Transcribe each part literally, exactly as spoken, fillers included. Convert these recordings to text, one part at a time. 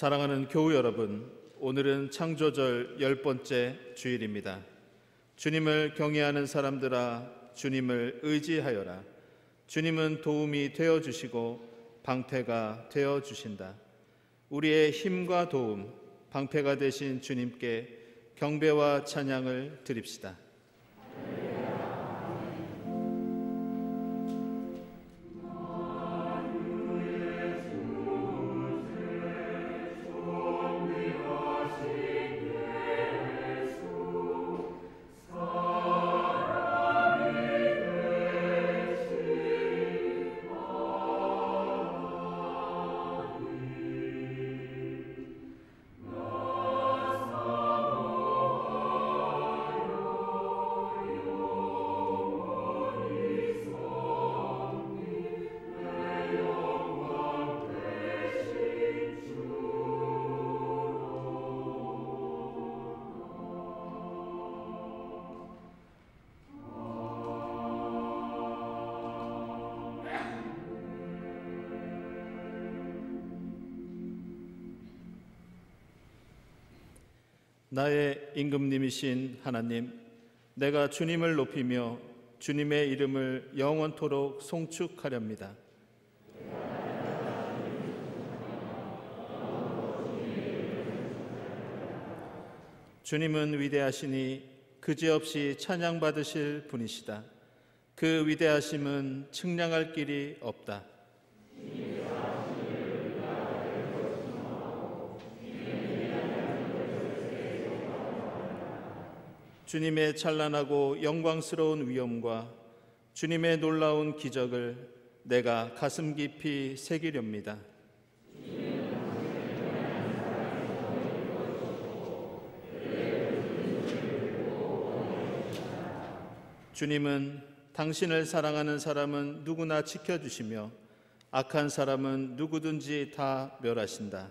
사랑하는 교우 여러분, 오늘은 창조절 열 번째 주일입니다. 주님을 경외하는 사람들아, 주님을 의지하여라. 주님은 도움이 되어주시고 방패가 되어주신다. 우리의 힘과 도움, 방패가 되신 주님께 경배와 찬양을 드립시다. 나의 임금님이신 하나님, 내가 주님을 높이며 주님의 이름을 영원토록 송축하렵니다. 주님은 위대하시니 그지없이 찬양받으실 분이시다. 그 위대하심은 측량할 길이 없다. 주님의 찬란하고 영광스러운 위엄과 주님의 놀라운 기적을 내가 가슴 깊이 새기렵니다. 주님은 당신을 사랑하는 사람은 누구나 지켜주시며 악한 사람은 누구든지 다 멸하신다.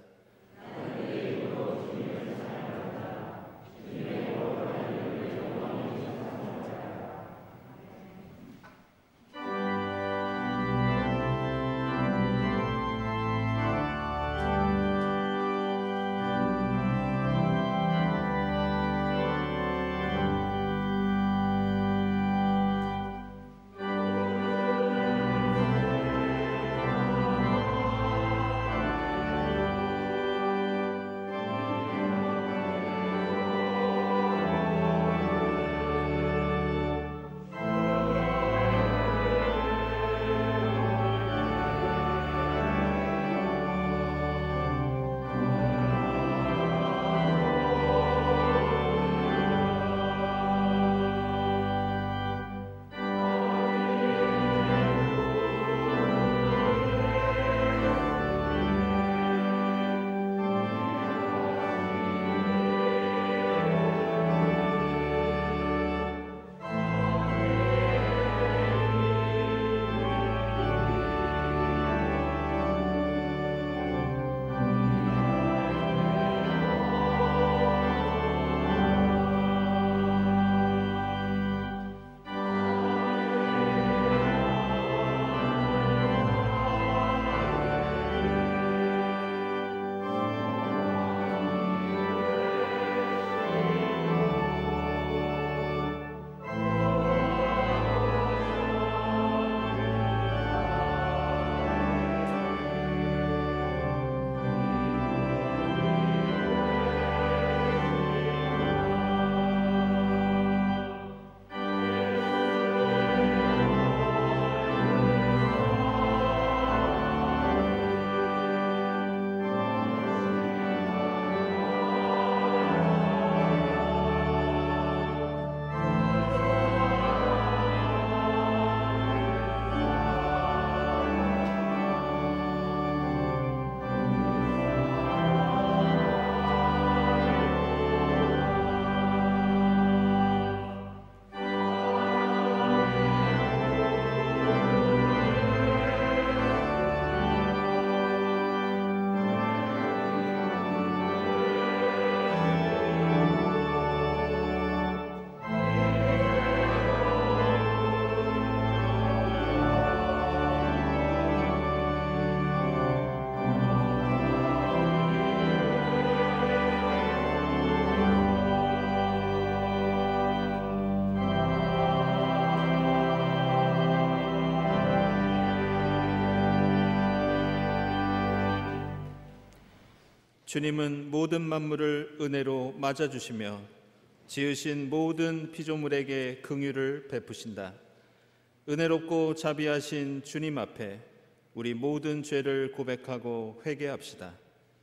주님은 모든 만물을 은혜로 맞아주시며 지으신 모든 피조물에게 긍휼을 베푸신다. 은혜롭고 자비하신 주님 앞에 우리 모든 죄를 고백하고 회개합시다.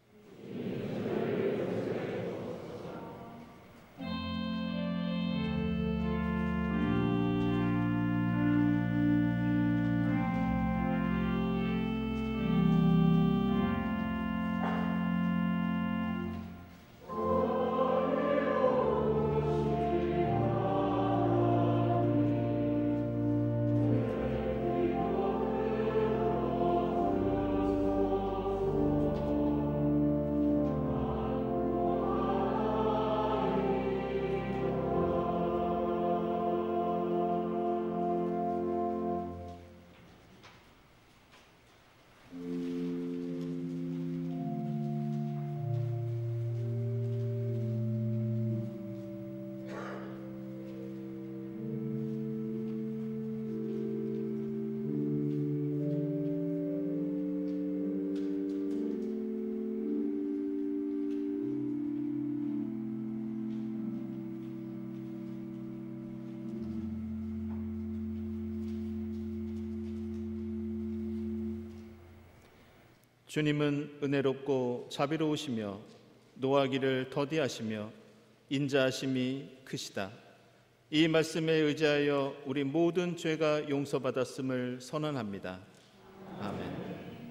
주님은 은혜롭고 자비로우시며 노하기를 더디하시며 인자하심이 크시다. 이 말씀에 의지하여 우리 모든 죄가 용서받았음을 선언합니다. 아멘.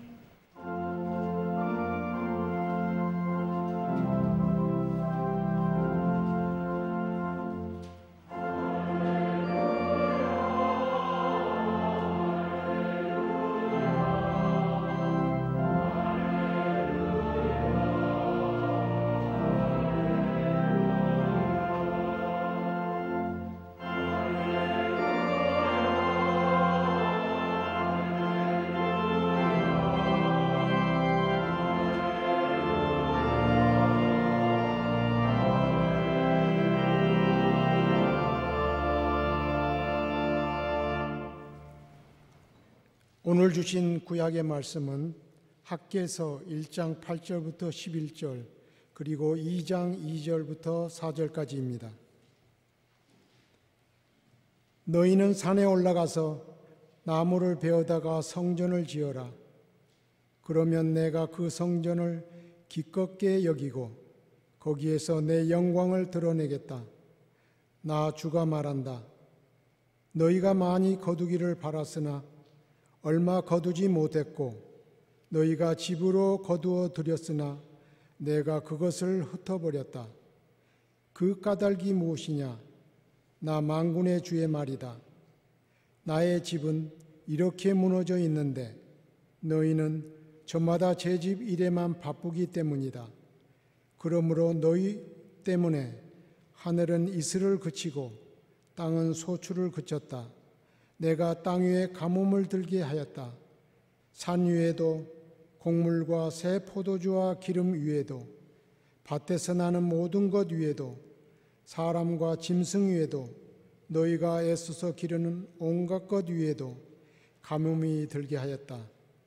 오늘 주신 구약의 말씀은 학개서 일 장 팔 절부터 십일 절 그리고 이 장 이 절부터 사 절까지입니다. 너희는 산에 올라가서 나무를 베어다가 성전을 지어라. 그러면 내가 그 성전을 기껍게 여기고 거기에서 내 영광을 드러내겠다. 나 주가 말한다. 너희가 많이 거두기를 바랐으나 얼마 거두지 못했고 너희가 집으로 거두어 들였으나 내가 그것을 흩어버렸다. 그 까닭이 무엇이냐? 나 만군의 주의 말이다. 나의 집은 이렇게 무너져 있는데 너희는 저마다 제 집 일에만 바쁘기 때문이다. 그러므로 너희 때문에 하늘은 이슬을 그치고 땅은 소출을 그쳤다. 내가 땅 위에 가뭄을 들게 하였다. 산 위에도 곡물과 새 포도주와 기름 위에도 밭에서 나는 모든 것 위에도 사람과 짐승 위에도 너희가 애써서 기르는 온갖 것 위에도 가뭄이 들게 하였다.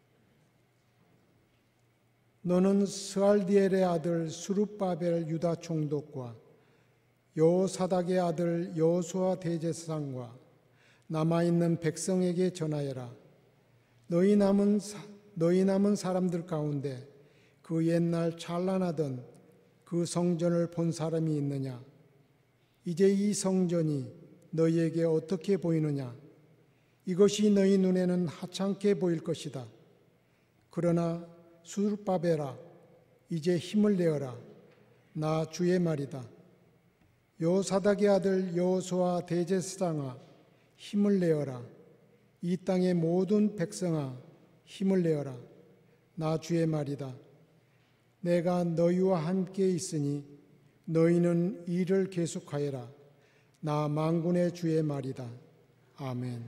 너는 스알디엘의 아들 수룹바벨 유다 총독과 여호사닥의 아들 여호수아 대제사장과 남아있는 백성에게 전하여라. 너희 남은, 너희 남은 사람들 가운데 그 옛날 찬란하던 그 성전을 본 사람이 있느냐? 이제 이 성전이 너희에게 어떻게 보이느냐? 이것이 너희 눈에는 하찮게 보일 것이다. 그러나 수룹바벨아, 이제 힘을 내어라. 나 주의 말이다. 여호사닥의 아들 여호수아 대제사장아, 힘을 내어라. 이 땅의 모든 백성아, 힘을 내어라. 나 주의 말이다. 내가 너희와 함께 있으니 너희는 일을 계속하여라. 나 만군의 주의 말이다. 아멘.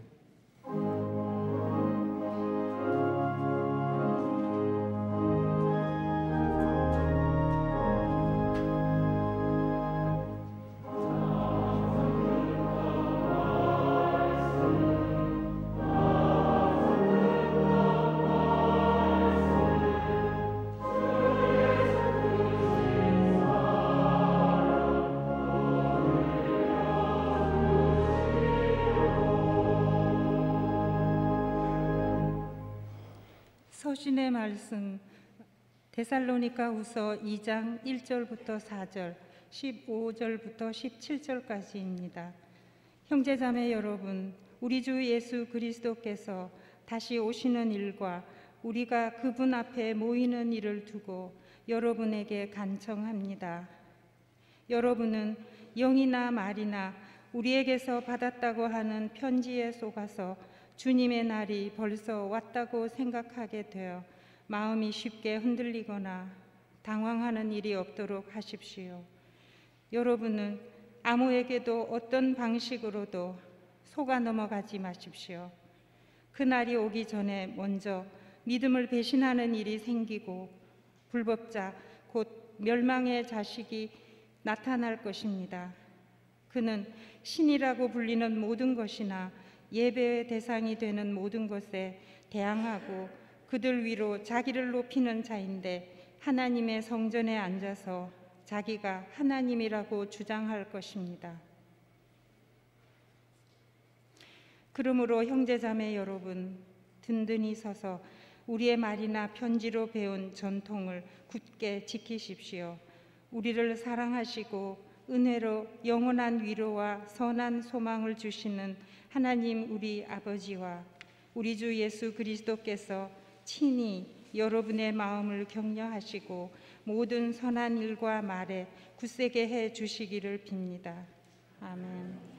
서신의 말씀 데살로니가후서 이 장 일 절부터 사 절, 십오 절부터 십칠 절까지입니다. 형제자매 여러분, 우리 주 예수 그리스도께서 다시 오시는 일과 우리가 그분 앞에 모이는 일을 두고 여러분에게 간청합니다. 여러분은 영이나 말이나 우리에게서 받았다고 하는 편지에 속아서 주님의 날이 벌써 왔다고 생각하게 되어 마음이 쉽게 흔들리거나 당황하는 일이 없도록 하십시오. 여러분은 아무에게도 어떤 방식으로도 속아 넘어가지 마십시오. 그날이 오기 전에 먼저 믿음을 배신하는 일이 생기고 불법자 곧 멸망의 자식이 나타날 것입니다. 그는 신이라고 불리는 모든 것이나 예배의 대상이 되는 모든 것에 대항하고 그들 위로 자기를 높이는 자인데 하나님의 성전에 앉아서 자기가 하나님이라고 주장할 것입니다. 그러므로 형제자매 여러분, 든든히 서서 우리의 말이나 편지로 배운 전통을 굳게 지키십시오. 우리를 사랑하시고 은혜로 영원한 위로와 선한 소망을 주시는 하나님 우리 아버지와 우리 주 예수 그리스도께서 친히 여러분의 마음을 격려하시고 모든 선한 일과 말에 굳세게 해 주시기를 빕니다. 아멘.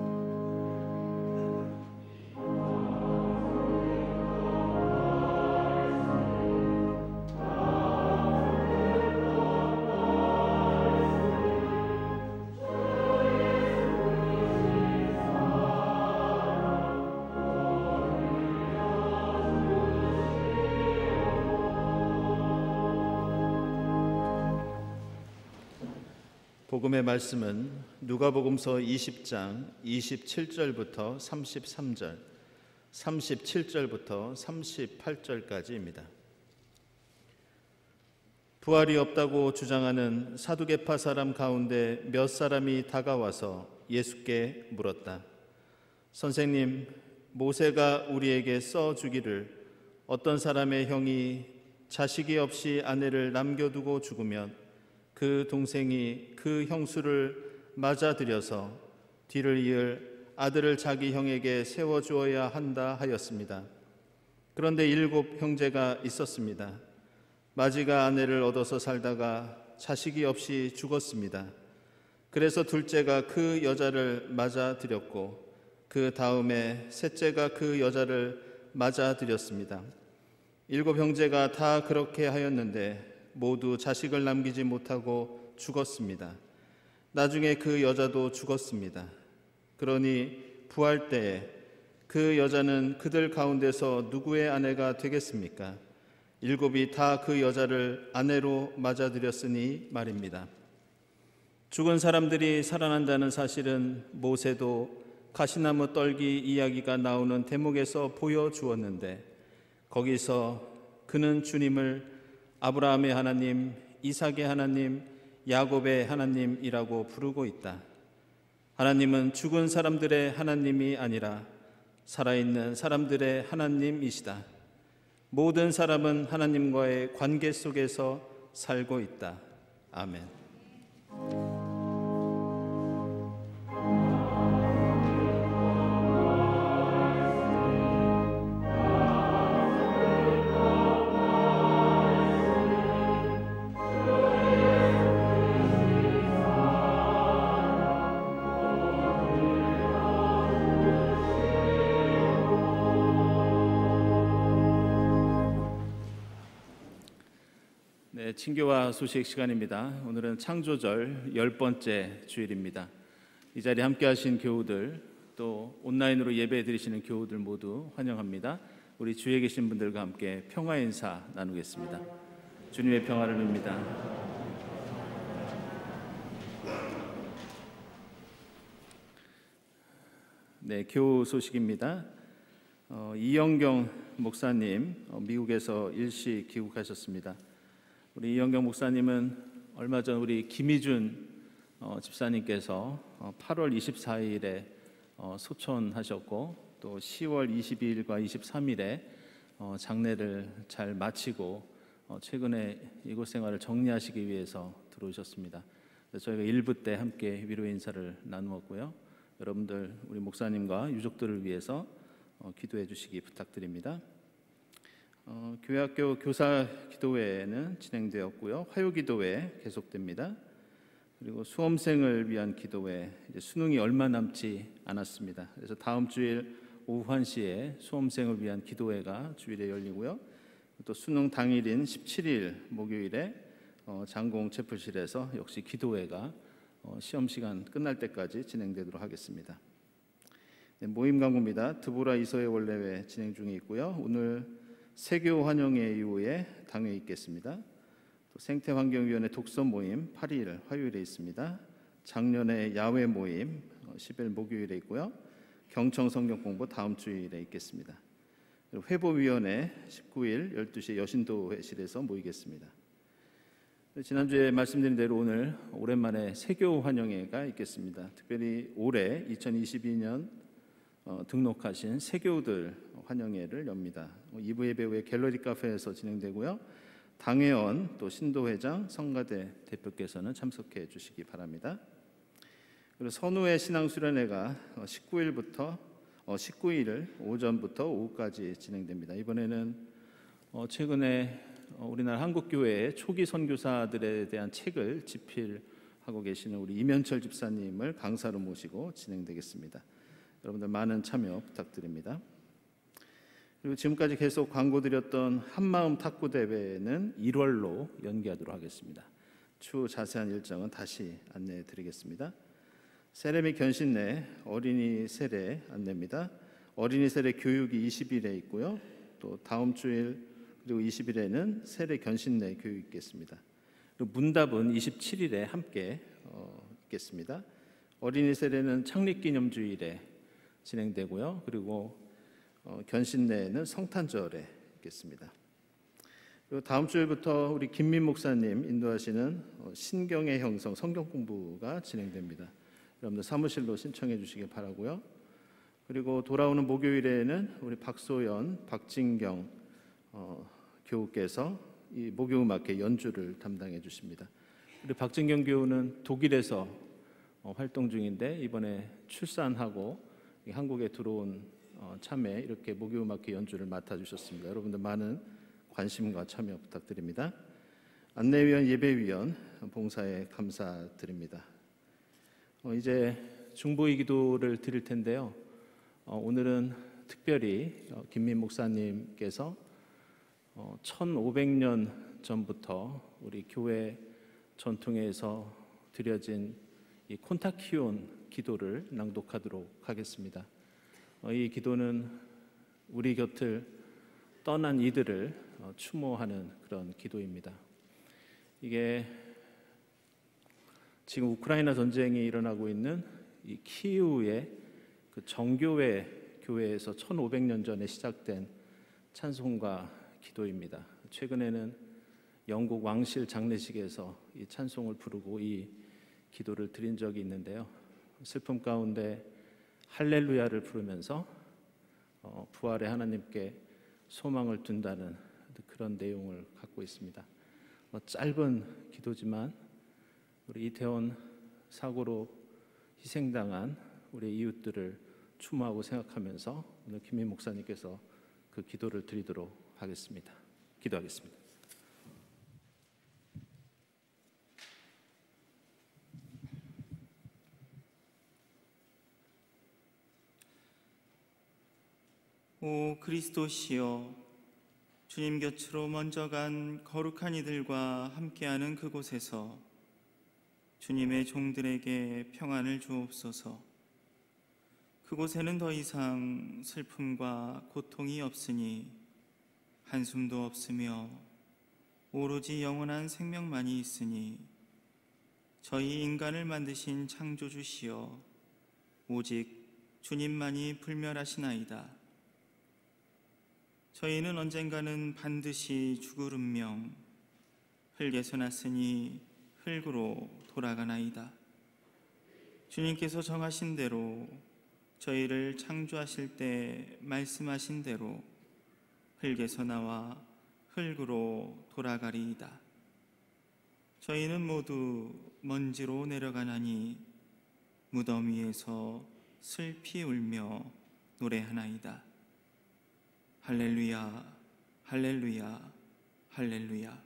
복음의 말씀은 누가복음서 이십 장 이십칠 절부터 삼십삼 절, 삼십칠 절부터 삼십팔 절까지입니다. 부활이 없다고 주장하는 사두개파 사람 가운데 몇 사람이 다가와서 예수께 물었다. 선생님, 모세가 우리에게 써주기를 어떤 사람의 형이 자식이 없이 아내를 남겨두고 죽으면 그 동생이 그 형수를 맞아들여서 뒤를 이을 아들을 자기 형에게 세워주어야 한다 하였습니다. 그런데 일곱 형제가 있었습니다. 마지가 아내를 얻어서 살다가 자식이 없이 죽었습니다. 그래서 둘째가 그 여자를 맞아들였고 그 다음에 셋째가 그 여자를 맞아들였습니다. 일곱 형제가 다 그렇게 하였는데 모두 자식을 남기지 못하고 죽었습니다. 나중에 그 여자도 죽었습니다. 그러니 부활 때에 그 여자는 그들 가운데서 누구의 아내가 되겠습니까? 일곱이 다 그 여자를 아내로 맞아들였으니 말입니다. 죽은 사람들이 살아난다는 사실은 모세도 가시나무 떨기 이야기가 나오는 대목에서 보여주었는데 거기서 그는 주님을 아브라함의 하나님, 이삭의 하나님, 야곱의 하나님이라고 부르고 있다. 하나님은 죽은 사람들의 하나님이 아니라 살아있는 사람들의 하나님이시다. 모든 사람은 하나님과의 관계 속에서 살고 있다. 아멘. 네, 친교와 소식 시간입니다. 오늘은 창조절 열 번째 주일입니다. 이 자리에 함께 하신 교우들, 또 온라인으로 예배 드리시는 교우들 모두 환영합니다. 우리 주위에 계신 분들과 함께 평화 인사 나누겠습니다. 주님의 평화를 빕니다. 네, 교우 소식입니다. 어, 이영경 목사님 어, 미국에서 일시 귀국하셨습니다. 우리 이영경 목사님은 얼마 전 우리 김희준 어, 집사님께서 어, 팔월 이십사일에 어, 소천하셨고 또 시월 이십이일과 이십삼일에 어, 장례를 잘 마치고 어, 최근에 이곳 생활을 정리하시기 위해서 들어오셨습니다. 그래서 저희가 일 부 때 함께 위로 인사를 나누었고요. 여러분들 우리 목사님과 유족들을 위해서 어, 기도해 주시기 부탁드립니다. 어, 교회학교 교사 기도회는 진행되었고요. 화요 기도회 계속됩니다. 그리고 수험생을 위한 기도회, 이제 수능이 얼마 남지 않았습니다. 그래서 다음 주일 오후 한 시에 수험생을 위한 기도회가 주일에 열리고요. 또 수능 당일인 십칠 일 목요일에 어, 장공 채플실에서 역시 기도회가 어, 시험 시간 끝날 때까지 진행되도록 하겠습니다. 네, 모임 강구입니다. 드보라 이서의 원래회 진행 중에 있고요. 오늘 세교 환영회 이후에 당회 있겠습니다. 또 생태환경위원회 독서 모임 팔 일 화요일에 있습니다. 작년에 야외 모임 십 일 목요일에 있고요. 경청 성경 공부 다음 주일에 있겠습니다. 회보위원회 십구 일 열두 시에 여신도회실에서 모이겠습니다. 지난주에 말씀드린 대로 오늘 오랜만에 세교 환영회가 있겠습니다. 특별히 올해 이천이십이 년 어, 등록하신 세교들 환영회를 엽니다. 이 부 예배 후에 갤러리 카페에서 진행되고요. 당회원 또 신도회장 성가대 대표께서는 참석해 주시기 바랍니다. 그리고 선우회 신앙수련회가 십구 일부터 어, 십구 일 오전부터 오후까지 진행됩니다. 이번에는 어, 최근에 어, 우리나라 한국교회의 초기 선교사들에 대한 책을 집필하고 계시는 우리 이면철 집사님을 강사로 모시고 진행되겠습니다. 여러분들 많은 참여 부탁드립니다. 그리고 지금까지 계속 광고드렸던 한마음 탁구 대회는 일월로 연기하도록 하겠습니다. 추후 자세한 일정은 다시 안내해 드리겠습니다. 세례 견신내 어린이 세례 안내입니다. 어린이 세례 교육이 이십 일에 있고요. 또 다음 주일 그리고 이십 일에는 세례 견신내 교육이 있겠습니다. 그리고 문답은 이십칠 일에 함께 어, 있겠습니다. 어린이 세례는 창립기념주일에 진행되고요. 그리고 어, 견신내는 성탄절에 있겠습니다. 그리고 다음 주일부터 우리 김민 목사님 인도하시는 어, 신경의 형성 성경 공부가 진행됩니다. 여러분들 사무실로 신청해 주시기 바라고요. 그리고 돌아오는 목요일에는 우리 박소연, 박진경 어, 교우께서 이 목요음악회 연주를 담당해 주십니다. 우리 박진경 교우는 독일에서 어, 활동 중인데 이번에 출산하고 한국에 들어온 어, 참에 이렇게 목요음악회 연주를 맡아주셨습니다. 여러분들 많은 관심과 참여 부탁드립니다. 안내위원, 예배위원 봉사에 감사드립니다. 어, 이제 중보의 기도를 드릴 텐데요. 어, 오늘은 특별히 어, 김민 목사님께서 어, 천오백 년 전부터 우리 교회 전통에서 드려진 이 콘타키온 기도를 낭독하도록 하겠습니다. 어, 이 기도는 우리 곁을 떠난 이들을 어, 추모하는 그런 기도입니다. 이게 지금 우크라이나 전쟁이 일어나고 있는 이 키이우의 그 정교회 교회에서 천오백 년 전에 시작된 찬송과 기도입니다. 최근에는 영국 왕실 장례식에서 이 찬송을 부르고 이 기도를 드린 적이 있는데요. 슬픔 가운데 할렐루야를 부르면서 어, 부활의 하나님께 소망을 둔다는 그런 내용을 갖고 있습니다. 어, 짧은 기도지만 우리 이태원 사고로 희생당한 우리 이웃들을 추모하고 생각하면서 오늘 김민 목사님께서 그 기도를 드리도록 하겠습니다. 기도하겠습니다. 오 그리스도시여, 주님 곁으로 먼저 간 거룩한 이들과 함께하는 그곳에서 주님의 종들에게 평안을 주옵소서. 그곳에는 더 이상 슬픔과 고통이 없으니 한숨도 없으며 오로지 영원한 생명만이 있으니 저희 인간을 만드신 창조주시여, 오직 주님만이 불멸하시나이다. 저희는 언젠가는 반드시 죽을 운명, 흙에서 났으니 흙으로 돌아가나이다. 주님께서 정하신 대로 저희를 창조하실 때 말씀하신 대로 흙에서 나와 흙으로 돌아가리이다. 저희는 모두 먼지로 내려가나니 무덤 위에서 슬피 울며 노래하나이다. 할렐루야, 할렐루야, 할렐루야.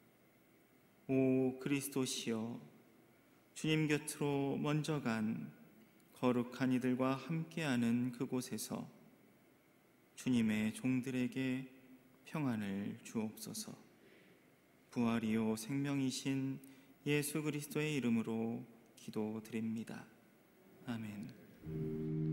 오 그리스도시여, 주님 곁으로 먼저 간 거룩한 이들과 함께하는 그곳에서 주님의 종들에게 평안을 주옵소서. 부활이요 생명이신 예수 그리스도의 이름으로 기도드립니다. 아멘.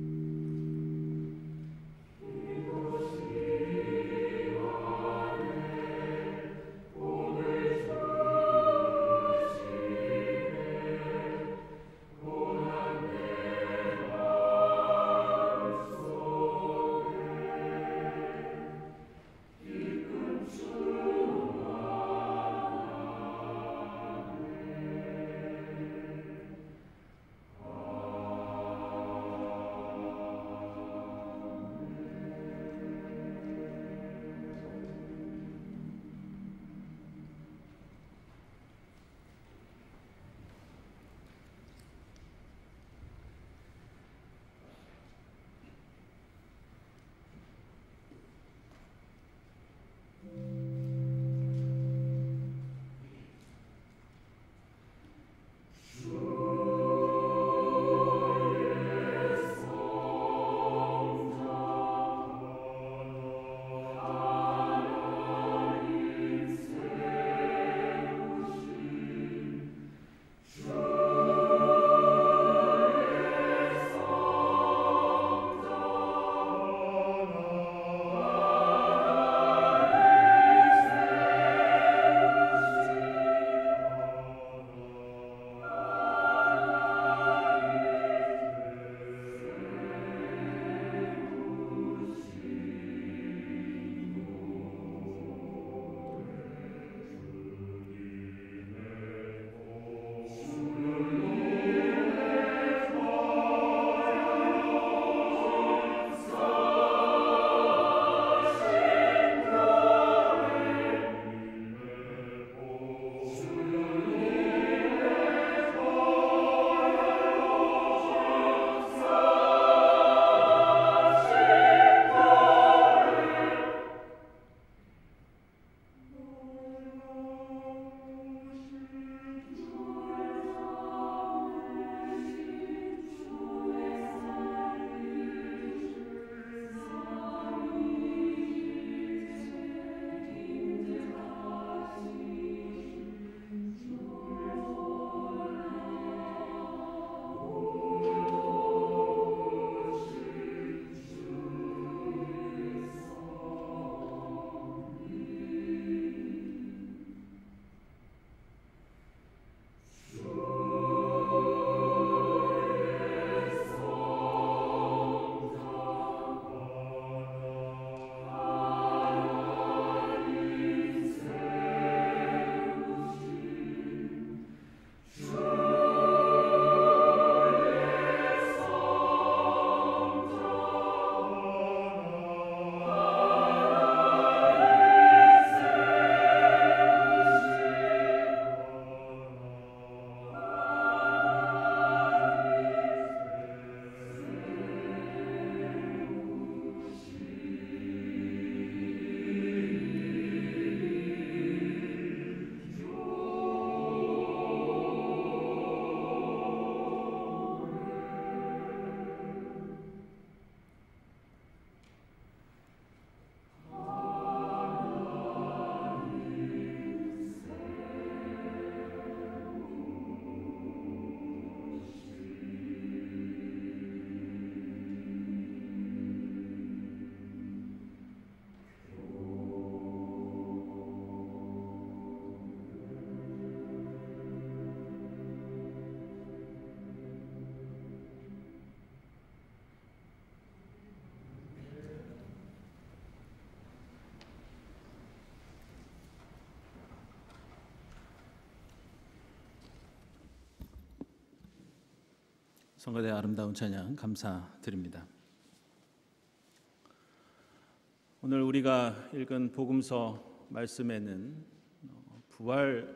성가대의 아름다운 찬양 감사드립니다. 오늘 우리가 읽은 복음서 말씀에는 부활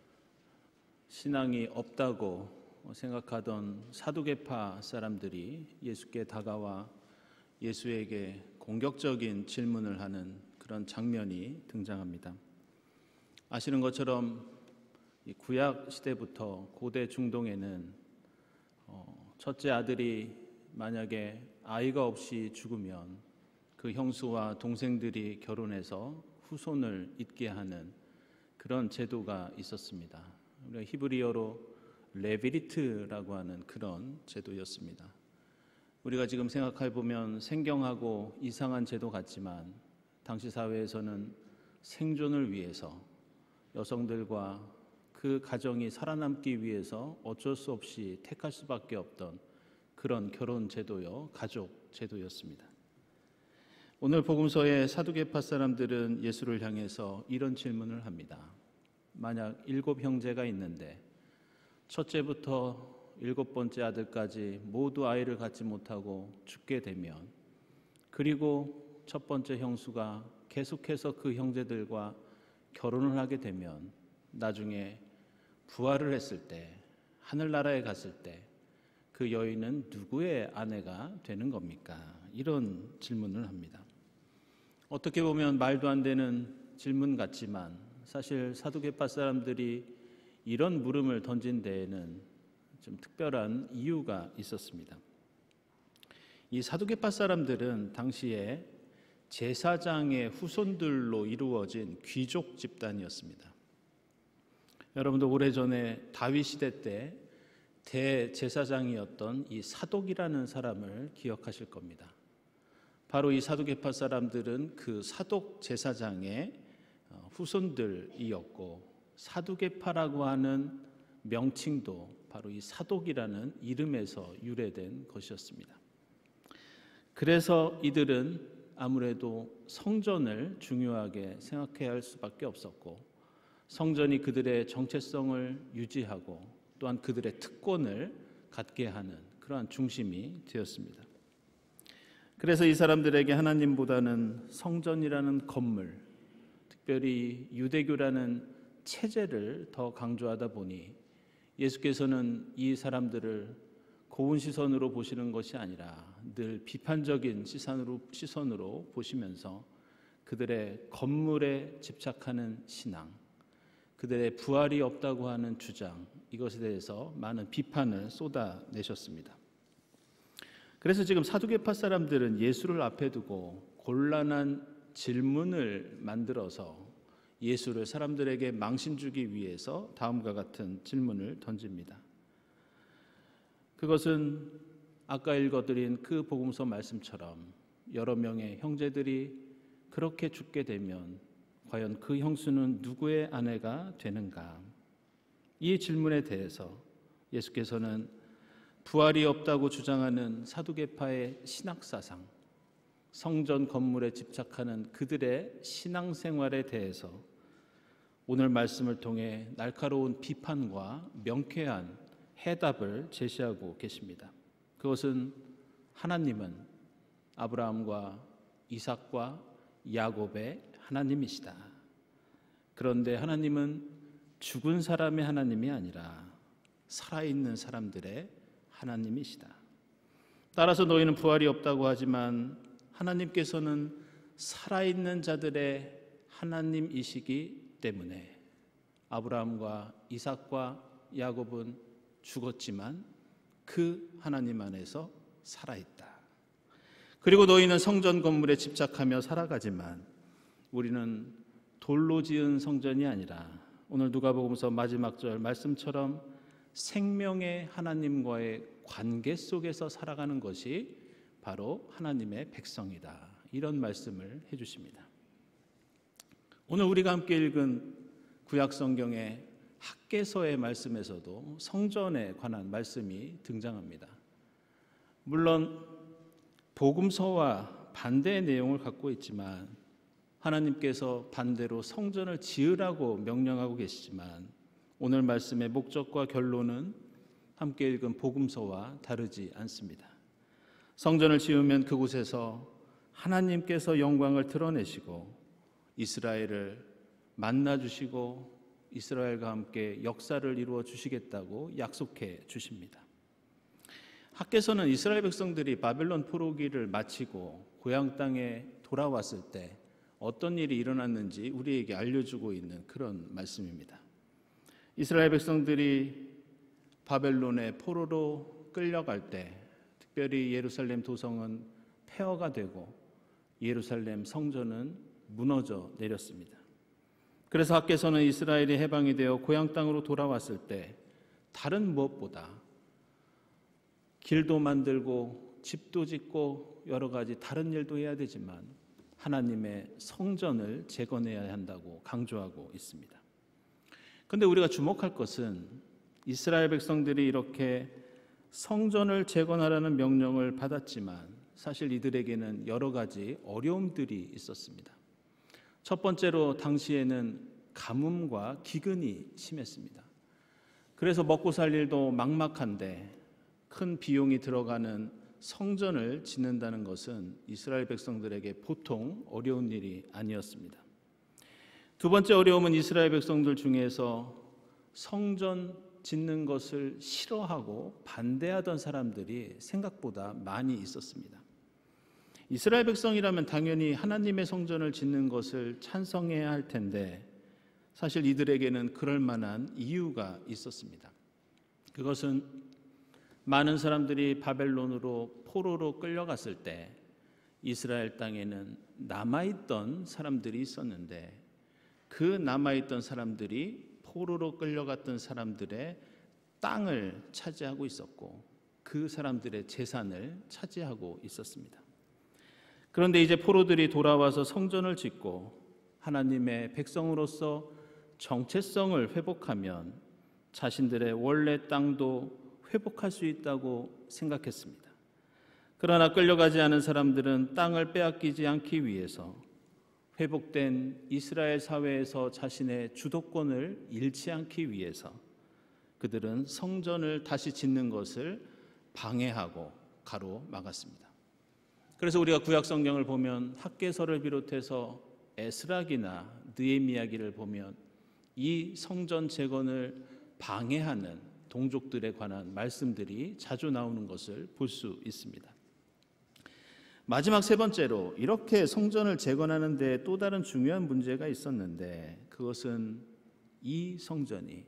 신앙이 없다고 생각하던 사두개파 사람들이 예수께 다가와 예수에게 공격적인 질문을 하는 그런 장면이 등장합니다. 아시는 것처럼 구약 시대부터 고대 중동에는 첫째 아들이 만약에 아이가 없이 죽으면 그 형수와 동생들이 결혼해서 후손을 잇게 하는 그런 제도가 있었습니다. 우리가 히브리어로 레비리트라고 하는 그런 제도였습니다. 우리가 지금 생각해 보면 생경하고 이상한 제도 같지만 당시 사회에서는 생존을 위해서 여성들과 그 가정이 살아남기 위해서 어쩔 수 없이 택할 수밖에 없던 그런 결혼 제도요, 가족 제도였습니다. 오늘 복음서의 사두개파 사람들은 예수를 향해서 이런 질문을 합니다. 만약 일곱 형제가 있는데 첫째부터 일곱 번째 아들까지 모두 아이를 갖지 못하고 죽게 되면, 그리고 첫 번째 형수가 계속해서 그 형제들과 결혼을 하게 되면 나중에 부활을 했을 때, 하늘나라에 갔을 때 그 여인은 누구의 아내가 되는 겁니까? 이런 질문을 합니다. 어떻게 보면 말도 안 되는 질문 같지만 사실 사두개파 사람들이 이런 물음을 던진 데에는 좀 특별한 이유가 있었습니다. 이 사두개파 사람들은 당시에 제사장의 후손들로 이루어진 귀족 집단이었습니다. 여러분도 오래전에 다윗 시대 때 대제사장이었던 이 사독이라는 사람을 기억하실 겁니다. 바로 이 사두개파 사람들은 그 사독 제사장의 후손들이었고, 사두개파라고 하는 명칭도 바로 이 사독이라는 이름에서 유래된 것이었습니다. 그래서 이들은 아무래도 성전을 중요하게 생각해야 할 수밖에 없었고, 성전이 그들의 정체성을 유지하고 또한 그들의 특권을 갖게 하는 그러한 중심이 되었습니다. 그래서 이 사람들에게 하나님보다는 성전이라는 건물, 특별히 유대교라는 체제를 더 강조하다 보니 예수께서는 이 사람들을 고운 시선으로 보시는 것이 아니라 늘 비판적인 시선으로, 시선으로 보시면서 그들의 건물에 집착하는 신앙, 그들의 부활이 없다고 하는 주장, 이것에 대해서 많은 비판을 쏟아내셨습니다. 그래서 지금 사두개파 사람들은 예수를 앞에 두고 곤란한 질문을 만들어서 예수를 사람들에게 망신 주기 위해서 다음과 같은 질문을 던집니다. 그것은 아까 읽어드린 그 복음서 말씀처럼 여러 명의 형제들이 그렇게 죽게 되면 과연 그 형수는 누구의 아내가 되는가? 이 질문에 대해서 예수께서는 부활이 없다고 주장하는 사두개파의 신학사상, 성전 건물에 집착하는 그들의 신앙생활에 대해서 오늘 말씀을 통해 날카로운 비판과 명쾌한 해답을 제시하고 계십니다. 그것은 하나님은 아브라함과 이삭과 야곱의 하나님이시다. 그런데 하나님은 죽은 사람의 하나님이 아니라 살아있는 사람들의 하나님이시다. 따라서 너희는 부활이 없다고 하지만 하나님께서는 살아있는 자들의 하나님이시기 때문에 아브라함과 이삭과 야곱은 죽었지만 그 하나님 안에서 살아있다. 그리고 너희는 성전 건물에 집착하며 살아가지만 우리는 돌로 지은 성전이 아니라 오늘 누가복음서 마지막 절 말씀처럼 생명의 하나님과의 관계 속에서 살아가는 것이 바로 하나님의 백성이다. 이런 말씀을 해주십니다. 오늘 우리가 함께 읽은 구약 성경의 학개서의 말씀에서도 성전에 관한 말씀이 등장합니다. 물론 복음서와 반대의 내용을 갖고 있지만 하나님께서 반대로 성전을 지으라고 명령하고 계시지만 오늘 말씀의 목적과 결론은 함께 읽은 복음서와 다르지 않습니다. 성전을 지으면 그곳에서 하나님께서 영광을 드러내시고 이스라엘을 만나 주시고 이스라엘과 함께 역사를 이루어 주시겠다고 약속해 주십니다. 학개서는 이스라엘 백성들이 바벨론 포로기를 마치고 고향 땅에 돌아왔을 때 어떤 일이 일어났는지 우리에게 알려주고 있는 그런 말씀입니다. 이스라엘 백성들이 바벨론의 포로로 끌려갈 때 특별히 예루살렘 도성은 폐허가 되고 예루살렘 성전은 무너져 내렸습니다. 그래서 학개서는 이스라엘이 해방이 되어 고향 땅으로 돌아왔을 때 다른 무엇보다 길도 만들고 집도 짓고 여러 가지 다른 일도 해야 되지만 하나님의 성전을 재건해야 한다고 강조하고 있습니다. 그런데 우리가 주목할 것은 이스라엘 백성들이 이렇게 성전을 재건하라는 명령을 받았지만 사실 이들에게는 여러 가지 어려움들이 있었습니다. 첫 번째로 당시에는 가뭄과 기근이 심했습니다. 그래서 먹고 살 일도 막막한데 큰 비용이 들어가는 성전을 짓는다는 것은 이스라엘 백성들에게 보통 어려운 일이 아니었습니다. 두 번째 어려움은 이스라엘 백성들 중에서 성전 짓는 것을 싫어하고 반대하던 사람들이 생각보다 많이 있었습니다. 이스라엘 백성이라면 당연히 하나님의 성전을 짓는 것을 찬성해야 할 텐데 사실 이들에게는 그럴 만한 이유가 있었습니다. 그것은 많은 사람들이 바벨론으로 포로로 끌려갔을 때 이스라엘 땅에는 남아있던 사람들이 있었는데 그 남아있던 사람들이 포로로 끌려갔던 사람들의 땅을 차지하고 있었고 그 사람들의 재산을 차지하고 있었습니다. 그런데 이제 포로들이 돌아와서 성전을 짓고 하나님의 백성으로서 정체성을 회복하면 자신들의 원래 땅도 회복할 수 있다고 생각했습니다. 그러나 끌려가지 않은 사람들은 땅을 빼앗기지 않기 위해서 회복된 이스라엘 사회에서 자신의 주도권을 잃지 않기 위해서 그들은 성전을 다시 짓는 것을 방해하고 가로막았습니다. 그래서 우리가 구약 성경을 보면 학개서를 비롯해서 에스라기나 느헤미야기를 보면 이 성전 재건을 방해하는 동족들에 관한 말씀들이 자주 나오는 것을 볼 수 있습니다. 마지막 세 번째로 이렇게 성전을 재건하는 데 또 다른 중요한 문제가 있었는데 그것은 이 성전이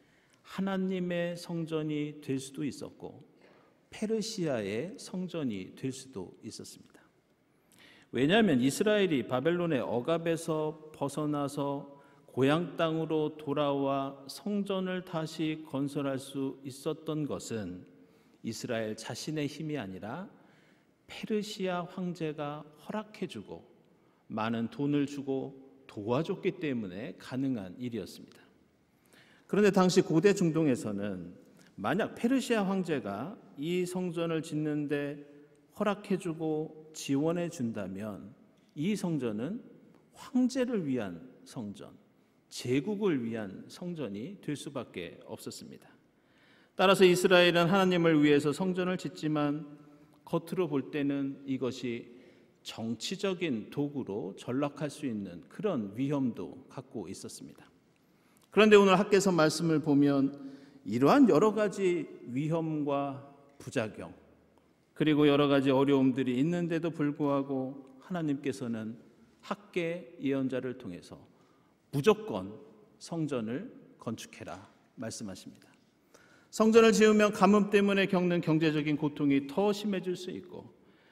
하나님의 성전이 될 수도 있었고 페르시아의 성전이 될 수도 있었습니다. 왜냐하면 이스라엘이 바벨론의 억압에서 벗어나서 고향 땅으로 돌아와 성전을 다시 건설할 수 있었던 것은 이스라엘 자신의 힘이 아니라 페르시아 황제가 허락해주고 많은 돈을 주고 도와줬기 때문에 가능한 일이었습니다. 그런데 당시 고대 중동에서는 만약 페르시아 황제가 이 성전을 짓는데 허락해주고 지원해준다면 이 성전은 황제를 위한 성전, 제국을 위한 성전이 될 수밖에 없었습니다. 따라서 이스라엘은 하나님을 위해서 성전을 짓지만 겉으로 볼 때는 이것이 정치적인 도구로 전락할 수 있는 그런 위험도 갖고 있었습니다. 그런데 오늘 학개서 말씀을 보면 이러한 여러 가지 위험과 부작용 그리고 여러 가지 어려움들이 있는데도 불구하고 하나님께서는 학개 예언자를 통해서 무조건 성전을 건축해라 말씀하십니다. 성전을 지으면 가뭄 때문에 겪는 경제적인 고통이 더 심해질 수 있고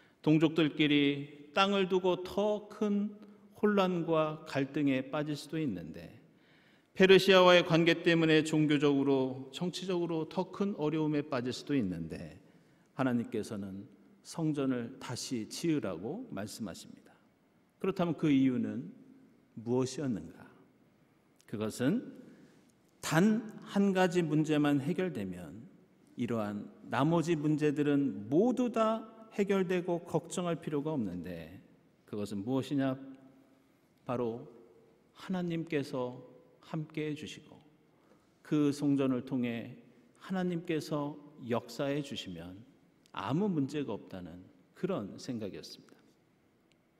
동족들끼리 땅을 두고 더 큰 혼란과 갈등에 빠질 수도 있는데 페르시아와의 관계 때문에 종교적으로 정치적으로 더 큰 어려움에 빠질 수도 있는데 하나님께서는 성전을 다시 지으라고 말씀하십니다. 그렇다면 그 이유는 무엇이었는가? 그것은 단 한 가지 문제만 해결되면 이러한 나머지 문제들은 모두 다 해결되고 걱정할 필요가 없는데 그것은 무엇이냐? 바로 하나님께서 함께해 주시고 그 성전을 통해 하나님께서 역사해 주시면 아무 문제가 없다는 그런 생각이었습니다.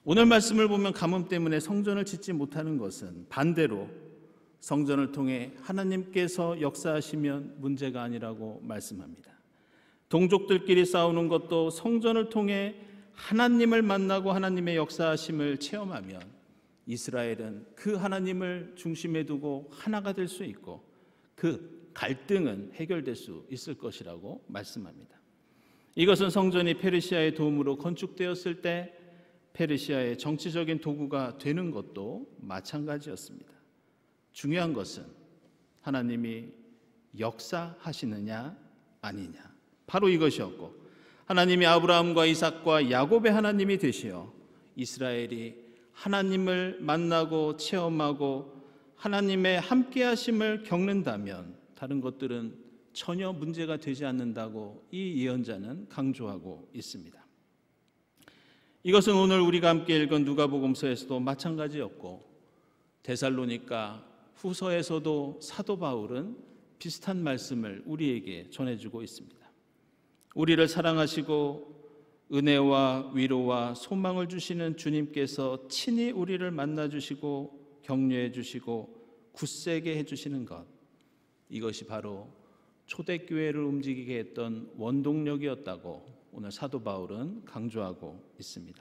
오늘 말씀을 보면 가뭄 때문에 성전을 짓지 못하는 것은 반대로 성전을 통해 하나님께서 역사하시면 문제가 아니라고 말씀합니다. 동족들끼리 싸우는 것도 성전을 통해 하나님을 만나고 하나님의 역사하심을 체험하면 이스라엘은 그 하나님을 중심에 두고 하나가 될 수 있고 그 갈등은 해결될 수 있을 것이라고 말씀합니다. 이것은 성전이 페르시아의 도움으로 건축되었을 때 페르시아의 정치적인 도구가 되는 것도 마찬가지였습니다. 중요한 것은 하나님이 역사하시느냐 아니냐, 바로 이것이었고, 하나님이 아브라함과 이삭과 야곱의 하나님이 되시어 이스라엘이 하나님을 만나고 체험하고 하나님의 함께하심을 겪는다면 다른 것들은 전혀 문제가 되지 않는다고 이 예언자는 강조하고 있습니다. 이것은 오늘 우리가 함께 읽은 누가복음서에서도 마찬가지였고, 데살로니가 후서에서도 사도 바울은 비슷한 말씀을 우리에게 전해주고 있습니다. 우리를 사랑하시고 은혜와 위로와 소망을 주시는 주님께서 친히 우리를 만나주시고 격려해주시고 굳세게 해주시는 것, 이것이 바로 초대교회를 움직이게 했던 원동력이었다고 오늘 사도 바울은 강조하고 있습니다.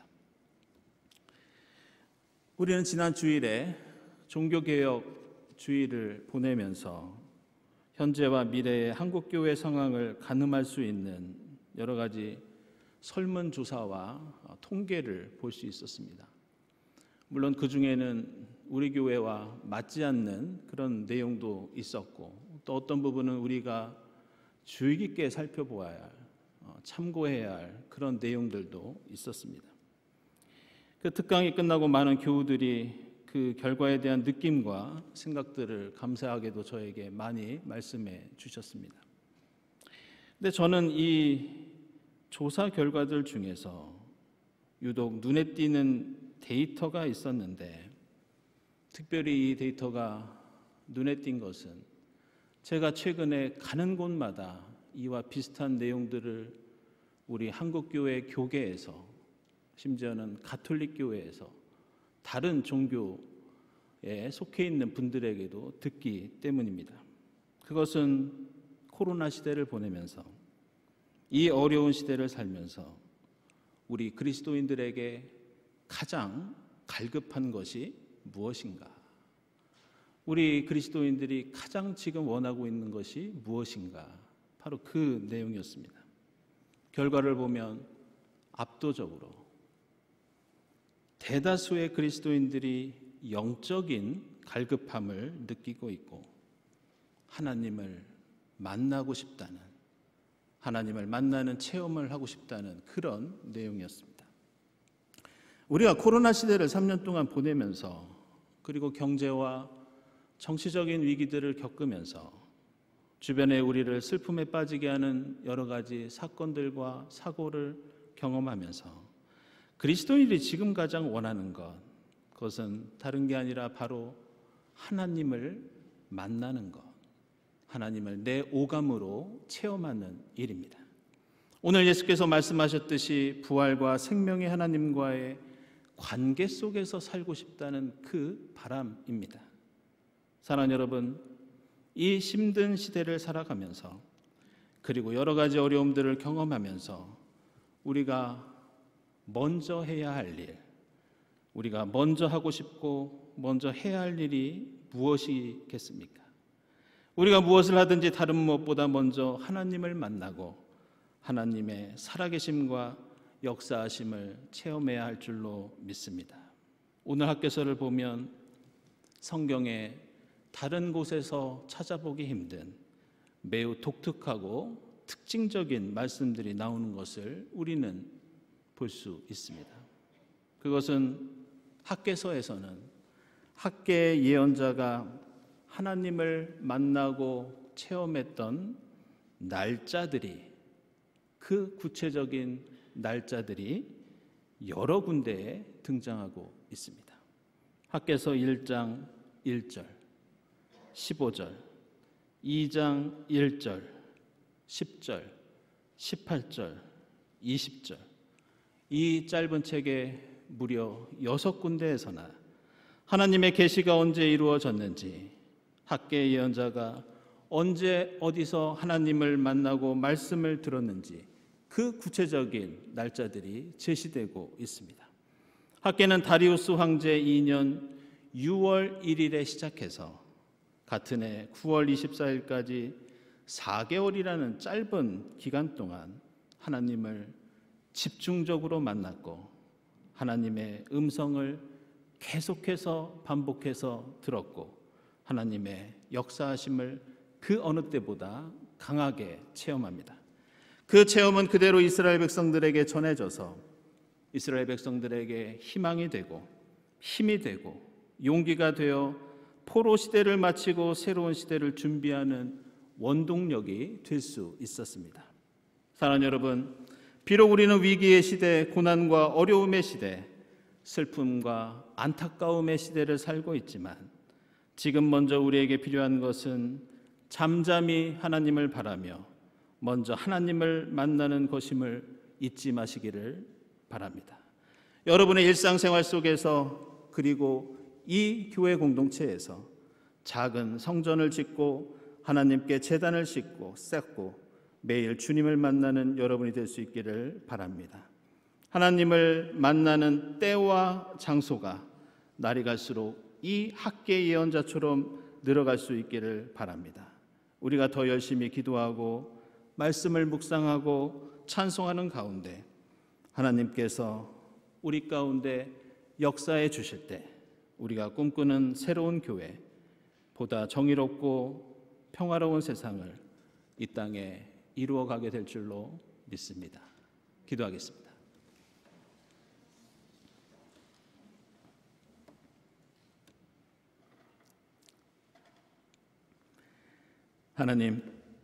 우리는 지난 주일에 종교개혁 주일을 보내면서 현재와 미래의 한국교회 상황을 가늠할 수 있는 여러 가지 설문조사와 통계를 볼 수 있었습니다. 물론 그 중에는 우리 교회와 맞지 않는 그런 내용도 있었고, 또 어떤 부분은 우리가 주의 깊게 살펴보아야 할, 참고해야 할 그런 내용들도 있었습니다. 그 특강이 끝나고 많은 교우들이 그 결과에 대한 느낌과 생각들을 감사하게도 저에게 많이 말씀해 주셨습니다. 근데 저는 이 조사 결과들 중에서 유독 눈에 띄는 데이터가 있었는데, 특별히 이 데이터가 눈에 띈 것은 제가 최근에 가는 곳마다 이와 비슷한 내용들을 우리 한국교회 교계에서, 심지어는 가톨릭 교회에서 다른 종교에 속해 있는 분들에게도 듣기 때문입니다. 그것은 코로나 시대를 보내면서, 이 어려운 시대를 살면서 우리 그리스도인들에게 가장 갈급한 것이 무엇인가? 우리 그리스도인들이 가장 지금 원하고 있는 것이 무엇인가? 바로 그 내용이었습니다. 결과를 보면 압도적으로 대다수의 그리스도인들이 영적인 갈급함을 느끼고 있고, 하나님을 만나고 싶다는, 하나님을 만나는 체험을 하고 싶다는 그런 내용이었습니다. 우리가 코로나 시대를 삼 년 동안 보내면서, 그리고 경제와 정치적인 위기들을 겪으면서 주변에 우리를 슬픔에 빠지게 하는 여러 가지 사건들과 사고를 경험하면서 그리스도인들이 지금 가장 원하는 것, 그것은 다른 게 아니라 바로 하나님을 만나는 것, 하나님을 내 오감으로 체험하는 일입니다. 오늘 예수께서 말씀하셨듯이 부활과 생명의 하나님과의 관계 속에서 살고 싶다는 그 바람입니다. 사랑하는 여러분, 이 힘든 시대를 살아가면서, 그리고 여러 가지 어려움들을 경험하면서 우리가 먼저 해야 할 일, 우리가 먼저 하고 싶고 먼저 해야 할 일이 무엇이겠습니까? 우리가 무엇을 하든지 다른 무엇보다 먼저 하나님을 만나고 하나님의 살아계심과 역사하심을 체험해야 할 줄로 믿습니다. 오늘 학개서를 보면 성경에 다른 곳에서 찾아보기 힘든 매우 독특하고 특징적인 말씀들이 나오는 것을 우리는 볼 수 있습니다. 그것은 학개서에서는 학개의 예언자가 하나님을 만나고 체험했던 날짜들이, 그 구체적인 날짜들이 여러 군데에 등장하고 있습니다. 학개서 일 장 일 절, 십오 절, 이 장 일 절, 십 절, 십팔 절, 이십 절, 이 짧은 책에 무려 여섯 군데에서나 하나님의 계시가 언제 이루어졌는지, 학계 예언자가 언제 어디서 하나님을 만나고 말씀을 들었는지 그 구체적인 날짜들이 제시되고 있습니다. 학계는 다리우스 황제 이 년 유월 일일에 시작해서 같은 해 구월 이십사일까지 사 개월이라는 짧은 기간 동안 하나님을 집중적으로 만났고 하나님의 음성을 계속해서 반복해서 들었고 하나님의 역사하심을 그 어느 때보다 강하게 체험합니다. 그 체험은 그대로 이스라엘 백성들에게 전해져서 이스라엘 백성들에게 희망이 되고 힘이 되고 용기가 되어 포로 시대를 마치고 새로운 시대를 준비하는 원동력이 될 수 있었습니다. 사랑하는 여러분, 비록 우리는 위기의 시대, 고난과 어려움의 시대, 슬픔과 안타까움의 시대를 살고 있지만 지금 먼저 우리에게 필요한 것은 잠잠히 하나님을 바라며 먼저 하나님을 만나는 것임을 잊지 마시기를 바랍니다. 여러분의 일상생활 속에서 그리고 이 교회 공동체에서 작은 성전을 짓고 하나님께 제단을 싣고 쌓고 매일 주님을 만나는 여러분이 될 수 있기를 바랍니다. 하나님을 만나는 때와 장소가 날이 갈수록 이 학계 예언자처럼 늘어갈 수 있기를 바랍니다. 우리가 더 열심히 기도하고 말씀을 묵상하고 찬송하는 가운데 하나님께서 우리 가운데 역사해 주실 때 우리가 꿈꾸는 새로운 교회, 보다 정의롭고 평화로운 세상을 이 땅에 이루어가게 될 줄로 믿습니다. 기도하겠습니다. 하나님,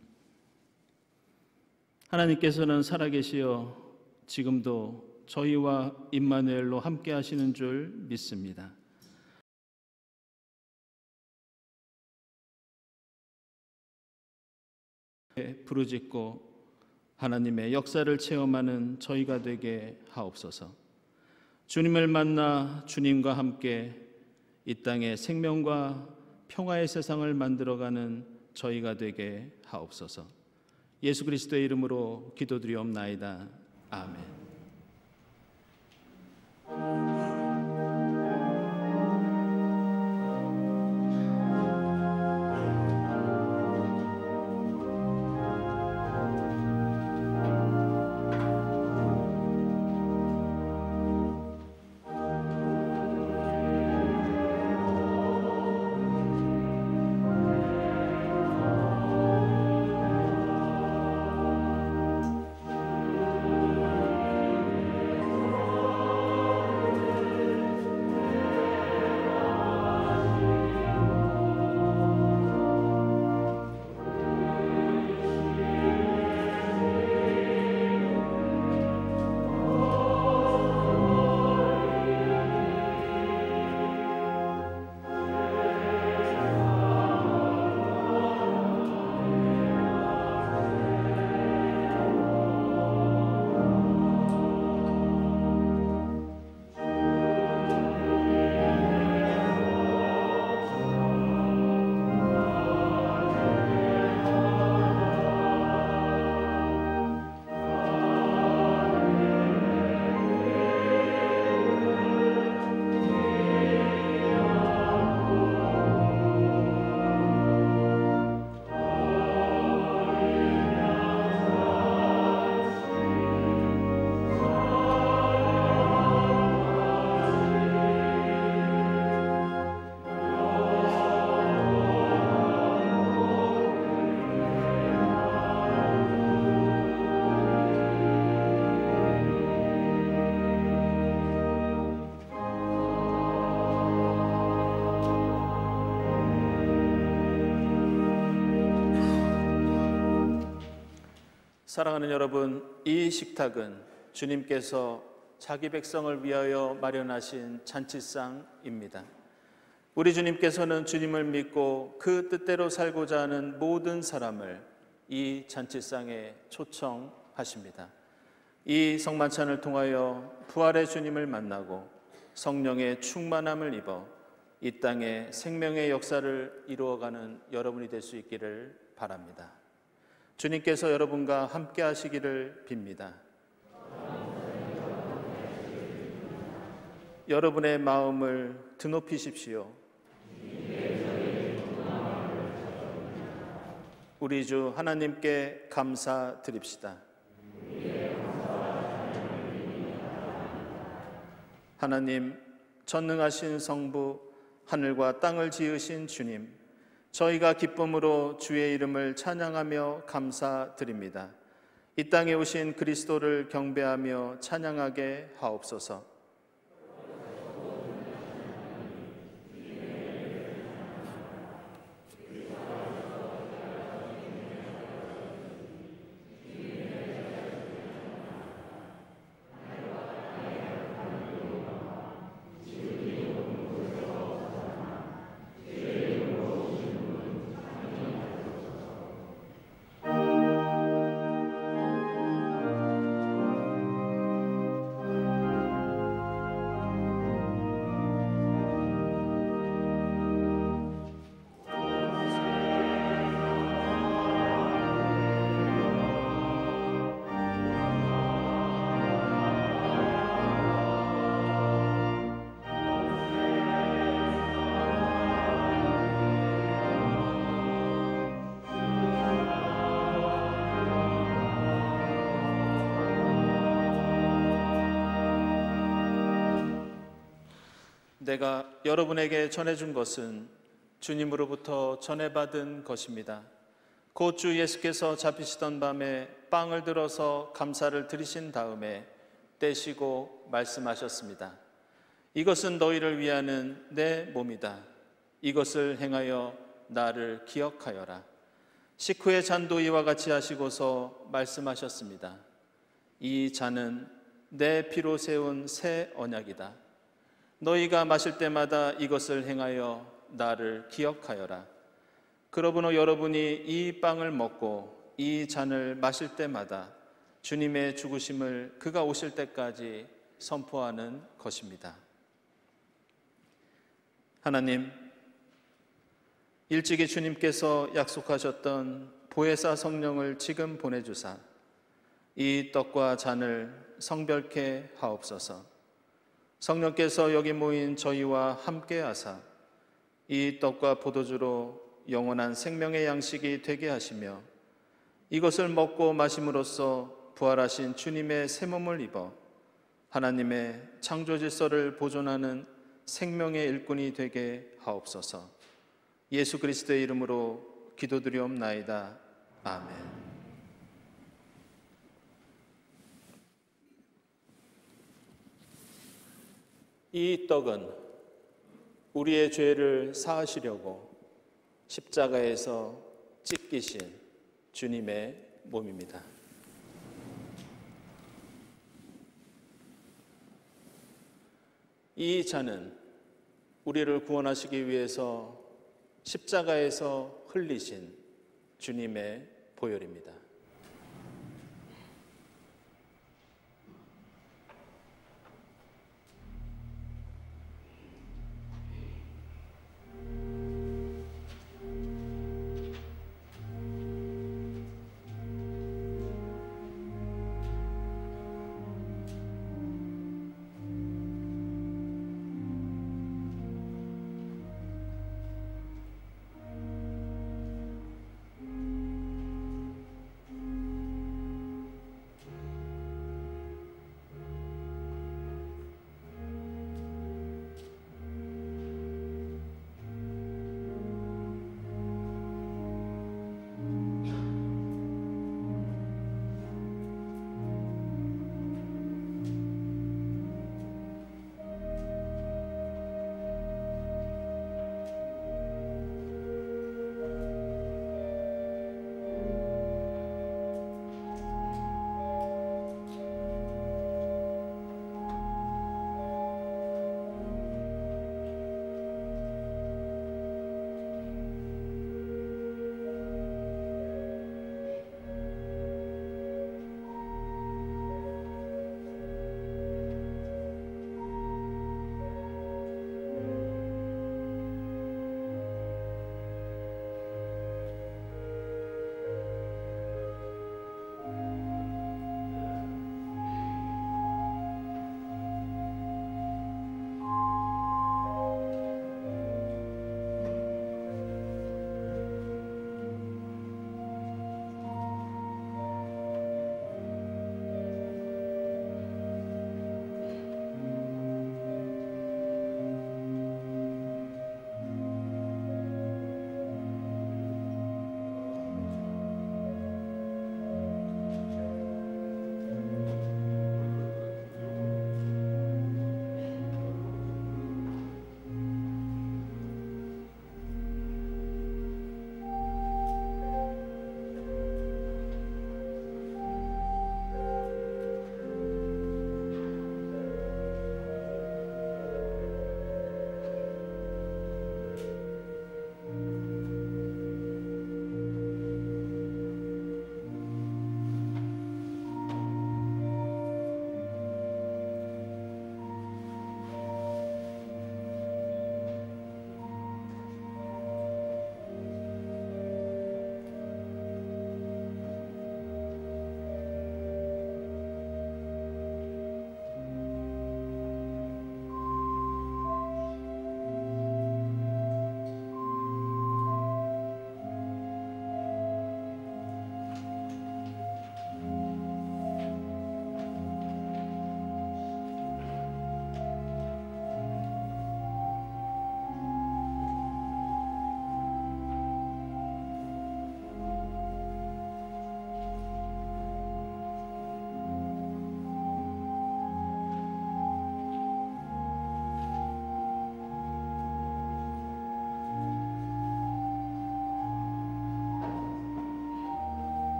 하나님께서는 살아계시어 지금도 저희와 임마누엘로 함께 하시는 줄 믿습니다. 부르짖고 하나님의 역사를 체험하는 저희가 되게 하옵소서. 주님을 만나 주님과 함께 이 땅에 생명과 평화의 세상을 만들어가는 저희가 되게 하옵소서. 예수 그리스도의 이름으로 기도드리옵나이다. 아멘. 사랑하는 여러분, 이 식탁은 주님께서 자기 백성을 위하여 마련하신 잔치상입니다. 우리 주님께서는 주님을 믿고 그 뜻대로 살고자 하는 모든 사람을 이 잔치상에 초청하십니다. 이 성만찬을 통하여 부활의 주님을 만나고 성령의 충만함을 입어 이 땅에 생명의 역사를 이루어가는 여러분이 될 수 있기를 바랍니다. 주님께서 여러분과 함께 하시기를 빕니다. 여러분의 마음을 드높이십시오. 우리 주 하나님께 감사드립시다. 하나님, 전능하신 성부, 하늘과 땅을 지으신 주님, 저희가 기쁨으로 주의 이름을 찬양하며 감사드립니다. 이 땅에 오신 그리스도를 경배하며 찬양하게 하옵소서. 내가 여러분에게 전해준 것은 주님으로부터 전해받은 것입니다. 곧 주 예수께서 잡히시던 밤에 빵을 들어서 감사를 드리신 다음에 떼시고 말씀하셨습니다. 이것은 너희를 위하는 내 몸이다. 이것을 행하여 나를 기억하여라. 식후의 잔도 이와 같이 하시고서 말씀하셨습니다. 이 잔은 내 피로 세운 새 언약이다. 너희가 마실 때마다 이것을 행하여 나를 기억하여라. 그러므로 여러분이 이 빵을 먹고 이 잔을 마실 때마다 주님의 죽으심을 그가 오실 때까지 선포하는 것입니다. 하나님, 일찍이 주님께서 약속하셨던 보혜사 성령을 지금 보내주사 이 떡과 잔을 성별케 하옵소서. 성령께서 여기 모인 저희와 함께 하사 이 떡과 포도주로 영원한 생명의 양식이 되게 하시며 이것을 먹고 마심으로써 부활하신 주님의 새 몸을 입어 하나님의 창조 질서를 보존하는 생명의 일꾼이 되게 하옵소서. 예수 그리스도의 이름으로 기도드리옵나이다. 아멘. 이 떡은 우리의 죄를 사하시려고 십자가에서 찢기신 주님의 몸입니다. 이 잔은 우리를 구원하시기 위해서 십자가에서 흘리신 주님의 보혈입니다.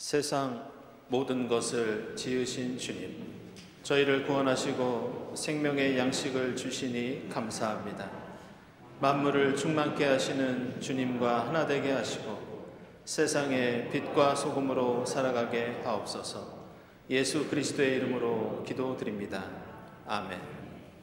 세상 모든 것을 지으신 주님, 저희를 구원하시고 생명의 양식을 주시니 감사합니다. 만물을 충만케 하시는 주님과 하나 되게 하시고 세상의 빛과 소금으로 살아가게 하옵소서. 예수 그리스도의 이름으로 기도드립니다. 아멘.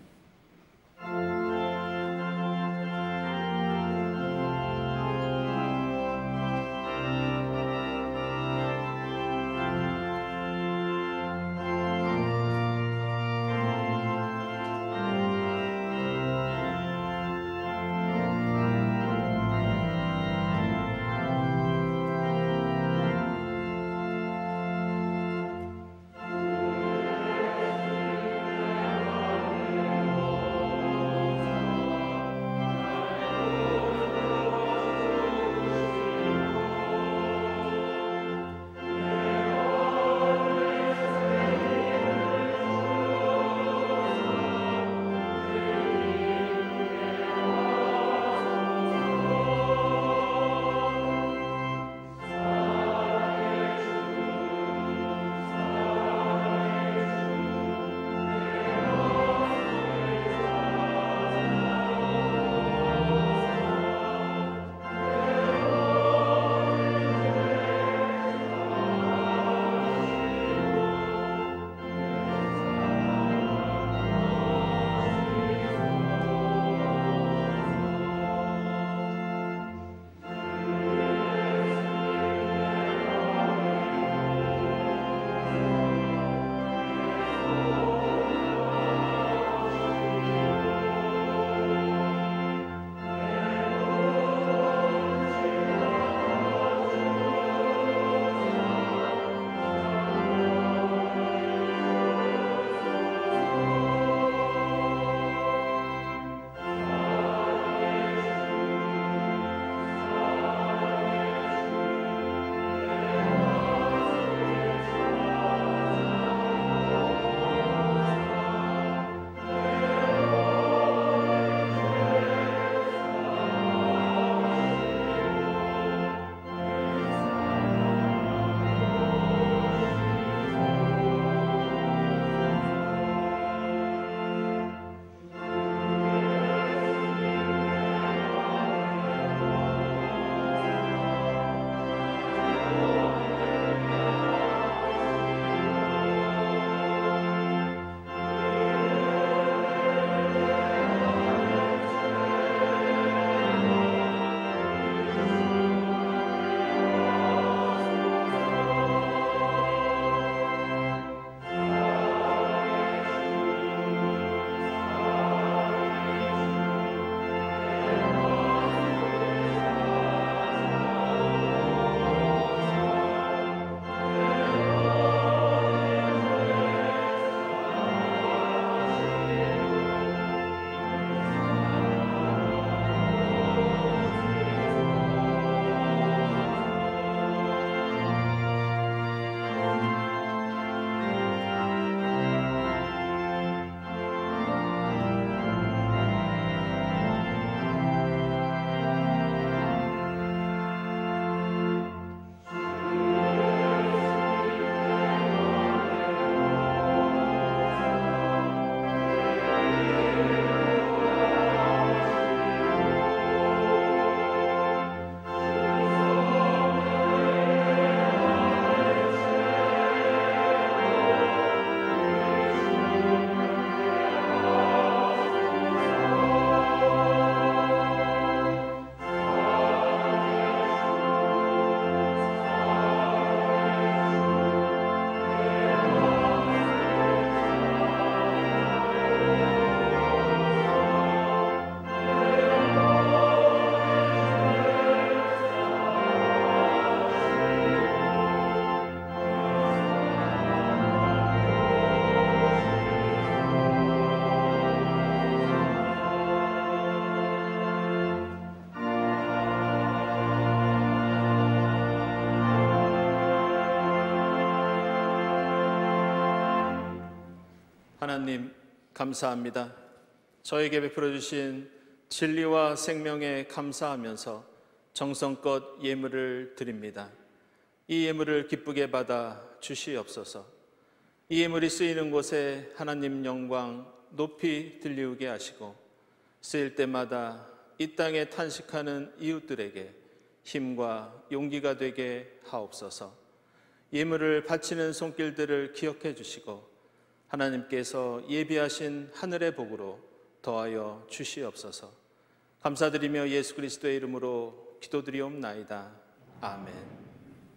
하나님 감사합니다. 저에게 베풀어 주신 진리와 생명에 감사하면서 정성껏 예물을 드립니다. 이 예물을 기쁘게 받아 주시옵소서. 이 예물이 쓰이는 곳에 하나님 영광 높이 들리우게 하시고 쓰일 때마다 이 땅에 탄식하는 이웃들에게 힘과 용기가 되게 하옵소서. 예물을 바치는 손길들을 기억해 주시고 하나님께서 예비하신 하늘의 복으로 더하여 주시옵소서. 감사드리며 예수 그리스도의 이름으로 기도드리옵나이다. 아멘.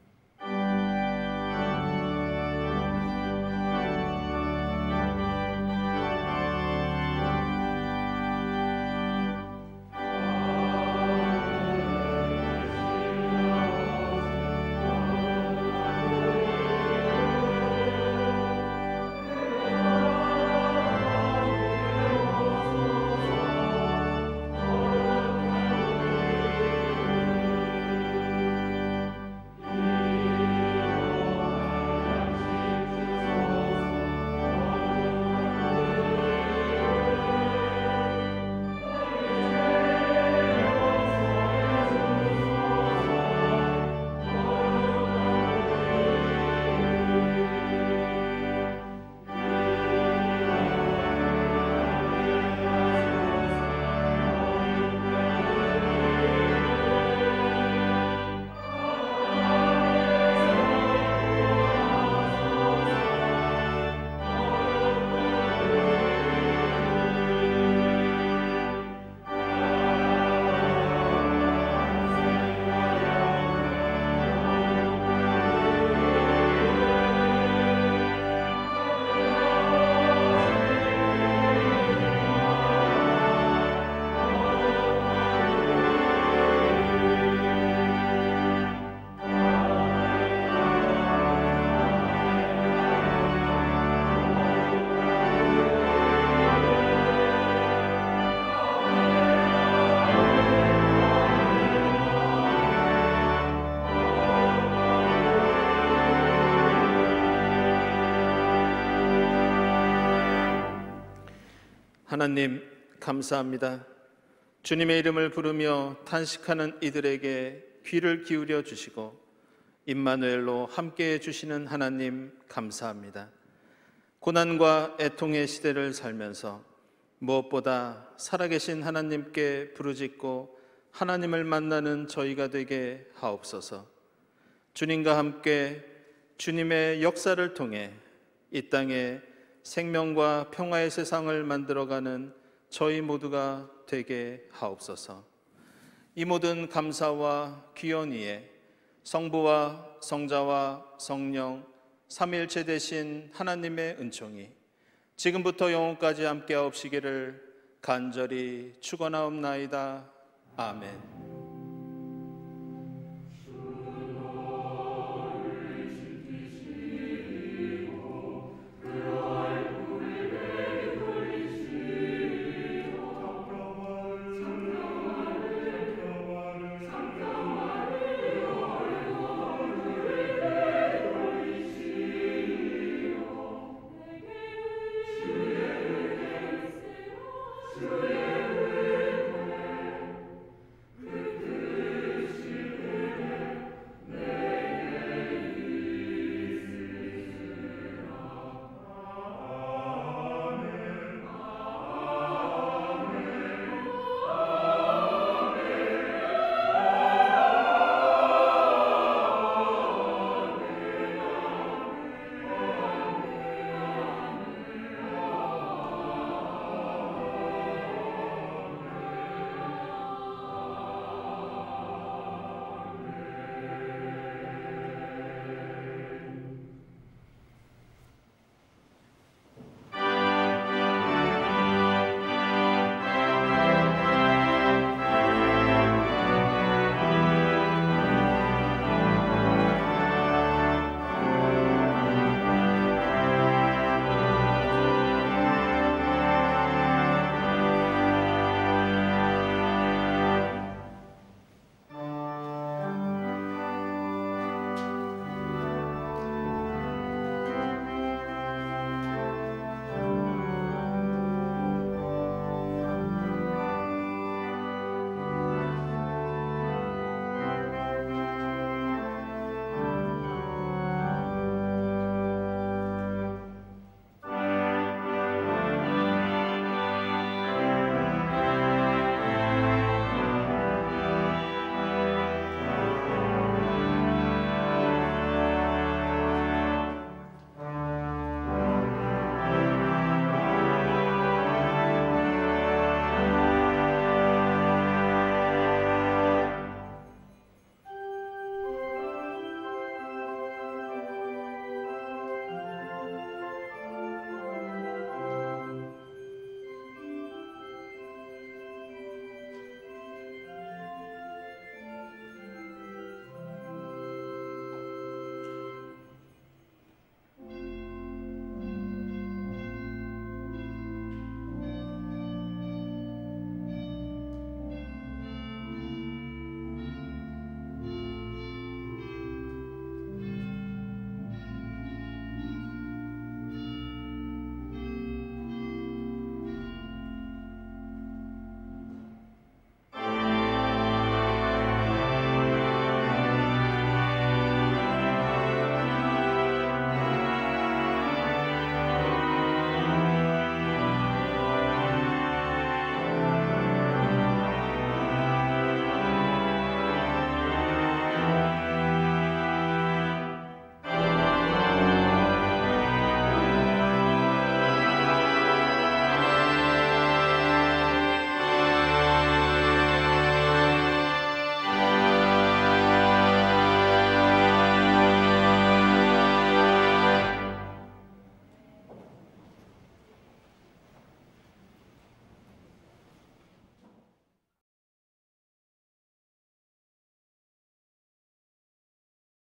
하나님 감사합니다. 주님의 이름을 부르며 탄식하는 이들에게 귀를 기울여 주시고 임마누엘로 함께해 주시는 하나님 감사합니다. 고난과 애통의 시대를 살면서 무엇보다 살아계신 하나님께 부르짖고 하나님을 만나는 저희가 되게 하옵소서. 주님과 함께 주님의 역사를 통해 이 땅에 생명과 평화의 세상을 만들어가는 저희 모두가 되게 하옵소서. 이 모든 감사와 귀원이에 성부와 성자와 성령 삼위일체 되신 하나님의 은총이 지금부터 영원까지 함께 하옵시기를 간절히 축원하옵나이다. 아멘.